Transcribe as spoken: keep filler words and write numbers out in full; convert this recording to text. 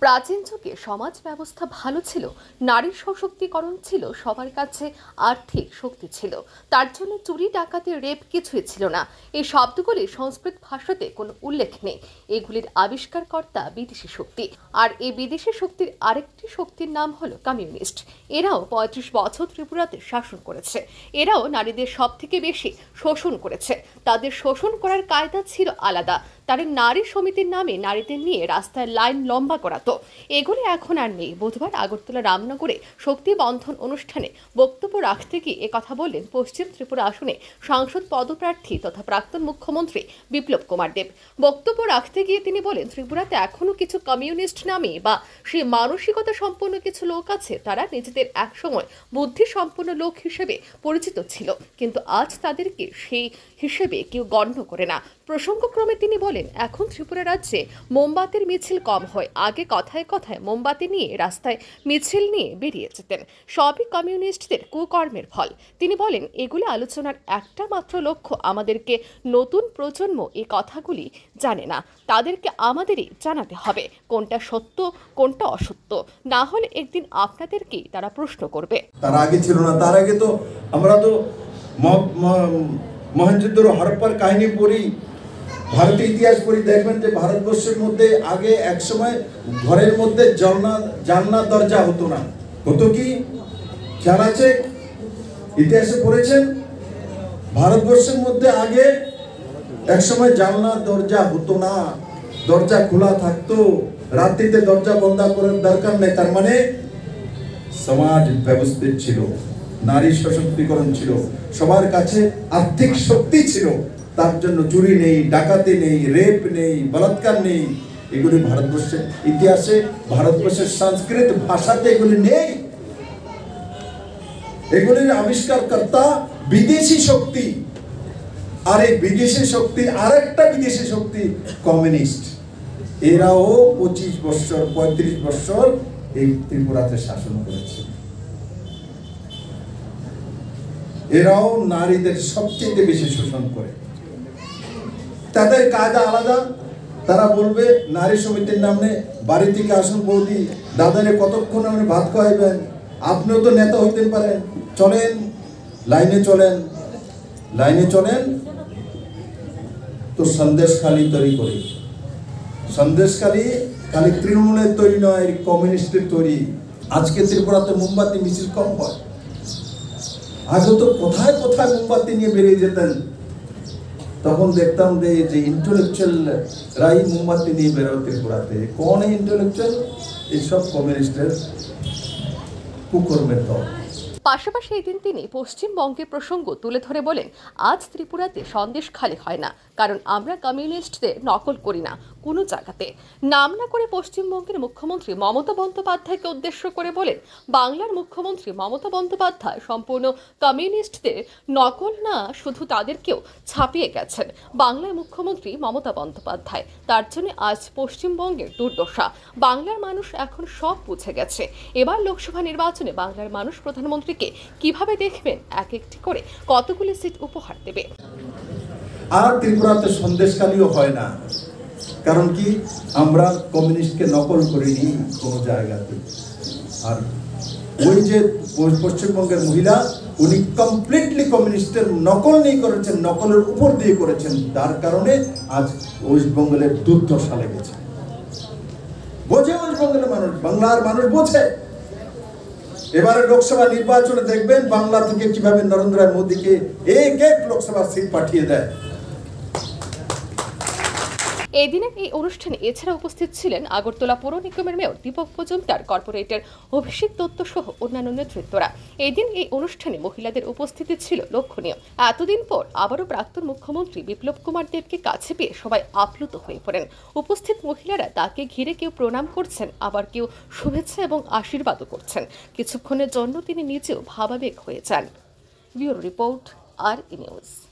প্রাচীন যুগে সমাজ ব্যবস্থা ভালো ছিল, নারীর সশক্তিকরণ ছিল, সবার কাছে আর্থিক শক্তি ছিল, তার জন্য চুরি ডাকাতি রেপ কিছুই ছিল না। এই শব্দগুলি সংস্কৃত ভাষাতে কোনো উল্লেখ নেই। এগুলির আবিষ্কারকর্তা বিদেশি শক্তি, আর এই বিদেশি শক্তির আরেকটি শক্তির নাম হলো কমিউনিস্ট। এরাও পঁয়ত্রিশ বছর ত্রিপুরাতে শাসন করেছে। এরাও নারীদের সব থেকে বেশি শোষণ করেছে। তাদের শোষণ করার কায়দা ছিল আলাদা। তাদের নারী সমিতির নামে নারীদের নিয়ে রাস্তায় লাইন লম্বা করাতো। এগুলি এখন আর নেই। বুধবার আগরতলা রামনগরে শক্তি বন্ধন অনুষ্ঠানে বক্তব্য রাখতে গিয়ে একথা বললেন পশ্চিম ত্রিপুরা আসনে সাংসদ পদপ্রার্থী তথা প্রাক্তন মুখ্যমন্ত্রী বিপ্লব কুমার দেব। বক্তব্য রাখতে গিয়ে তিনি বলেন, ত্রিপুরাতে এখনো কিছু কমিউনিস্ট নামে বা সেই মানসিকতা সম্পন্ন কিছু লোক আছে, তারা নিজেদের একসময় বুদ্ধি সম্পন্ন লোক হিসেবে পরিচিত ছিল, কিন্তু আজ তাদেরকে সেই হিসেবে কেউ গণ্য করে না। প্রসঙ্গক্রমে তিনি বলেন, এখন ত্রিপুরা রাজ্যে মোমবাতির মিছিল কম হয়। আগে কথায় কথায় মোমবাতি নিয়ে রাস্তায় মিছিল নিয়ে বেরিয়ে যেতেন। সবই কমিউনিস্টদের কুকর্মের ফল। তিনি বলেন, এগুলি আলোচনার একটা মাত্র লক্ষ্য, আমাদেরকে নতুন প্রজন্ম এই কথাগুলি জানে না, তাদেরকে আমাদেরই জানাতে হবে কোনটা সত্য কোনটা অসত্য, না হলে একদিন আপনাদেরকেই তারা প্রশ্ন করবে। তার আগে ছিল না। তার আগে তো আমরা তো মহেঞ্জোদারো হরপ্পার কাহিনী পড়ি, ভারতীয় ইতিহাস পড়ি, দেখবেন যে ভারতবর্ষের মধ্যে আগে একসময় ঘরের মধ্যে জানলা জানলা দরজা হতো না। হতো কি খেয়াল আছে? ইতিহাসে পড়েছেন? ভারতবর্ষের মধ্যে আগে একসময় জানলা দরজা হতো না, দরজা খোলা থাকতো। রাত্রিতে দরজা বন্ধ করার দরকার নেই। তার মানে সমাজ ব্যবস্থিত ছিল, নারী সশক্তিকরণ ছিল, সবার কাছে আর্থিক শক্তি ছিল। তার জন্য চুরি নেই, ডাকাতি নেই, রেপ নেই, বলাৎকার নেই। এগুলি ভারতবর্ষের ইতিহাসে, ভারতবর্ষের সংস্কৃত ভাষাতে এগুলি নেই। এগুলির আবিষ্কারকর্তা বিদেশি শক্তি। আর এই বিদেশি শক্তি আরেকটা বিদেশি শক্তি কমিউনিস্ট। এরাও পঁচিশ বছর পঁয়ত্রিশ বছর এই ত্রিপুরাতে শাসন করেছে। এরাও নারীদের সবচেয়ে বেশি শোষণ করে। তাদের কায়দা আলাদা। তারা বলবে নারী সমিতির নামে বাড়ি থেকে আসুন বৌদি, দাদারে কতক্ষণ আপনি ভাত খাওয়াইবেন, আপনিও তো নেতা হইতে পারেন, চলেন লাইনে চলেন লাইনে চলেন তো সন্দেশ খালি তৈরি করি। সন্দেশ খালি খালি তৃণমূলের তৈরি নয়, কমিউনিস্টের তৈরি। আজকে ত্রিপুরাতে মোমবাতি মিছিল কম হয়। আগে তো কোথায় কোথায় মোমবাতি নিয়ে বেরিয়ে যেতেন। তখন দেখতাম যে ইন্টেলেকচুয়াল রাই মোমবাতি নিয়ে বেরো ত্রিপুরাতে। কোন ইন্টেলেকচুয়াল? এইসব কমিউনিস্টের কুকর্মের দল। পাশাপাশি এদিন তিনি পশ্চিমবঙ্গের প্রসঙ্গ তুলে ধরে বলেন, আজ ত্রিপুরাতে সন্দেশ খালি হয় না, কারণ আমরা কমিউনিস্টদের নকল করি না কোনো জায়গাতে। নাম না করে পশ্চিমবঙ্গের মুখ্যমন্ত্রী মমতা বন্দ্যোপাধ্যায়কে উদ্দেশ্য করে বলেন, বাংলার মুখ্যমন্ত্রী মমতা বন্দ্যোপাধ্যায় সম্পূর্ণ কমিউনিস্টদের নকল না, শুধু তাদেরকেও ছাপিয়ে গেছেন বাংলার মুখ্যমন্ত্রী মমতা বন্দ্যোপাধ্যায়। তার জন্য আজ পশ্চিমবঙ্গের দুর্দশা। বাংলার মানুষ এখন সব বুঝে গেছে। এবার লোকসভা নির্বাচনে বাংলার মানুষ প্রধানমন্ত্রী কিভাবে দেখবেন, এক একটি করে কতগুলি সিট উপহার দেবে। আর ত্রিপুরাতে সন্দেশখালিও হয় না। কারণ কি, আমরা কমিউনিস্টকে নকল করিনি কোনো জায়গাতে। আর ওই যে পশ্চিমবঙ্গের মহিলা, উনি কমপ্লিটলি কমিউনিস্টের নকল নিয়ে করেছেন, নকলের উপর দিয়ে করেছেন। তার কারণে আজ ওয়েস্ট বেঙ্গলের দুর্দশা লেগেছে। বোঝে ওয়েস্ট বেঙ্গলের মানুষ, বাংলার মানুষ বোঝে। এবারে লোকসভা নির্বাচনে দেখবেন বাংলা থেকে কিভাবে নরেন্দ্র মোদীকে এক এক লোকসভা সিট পাঠিয়ে দেয়। এদিনের এই অনুষ্ঠানে এছাড়া উপস্থিত ছিলেন আগরতলা পৌর নিগমের মেয়র দীপক মজুমদার, কর্পোরেটর অভিষেক দত্ত সহ অন্যান্য নেতৃত্বরা। এদিন এই অনুষ্ঠানে মহিলাদের উপস্থিতি ছিল লক্ষণীয়। এতদিন পর আবারও প্রাক্তন মুখ্যমন্ত্রী বিপ্লব কুমার দেবকে কাছে পেয়ে সবাই আপ্লুত হয়ে পড়েন। উপস্থিত মহিলারা তাকে ঘিরে কেউ প্রণাম করছেন, আবার কেউ শুভেচ্ছা এবং আশীর্বাদও করছেন। কিছুক্ষণের জন্য তিনি নিজেও ভাবাবেগ হয়ে যান। Bureau report, R E news.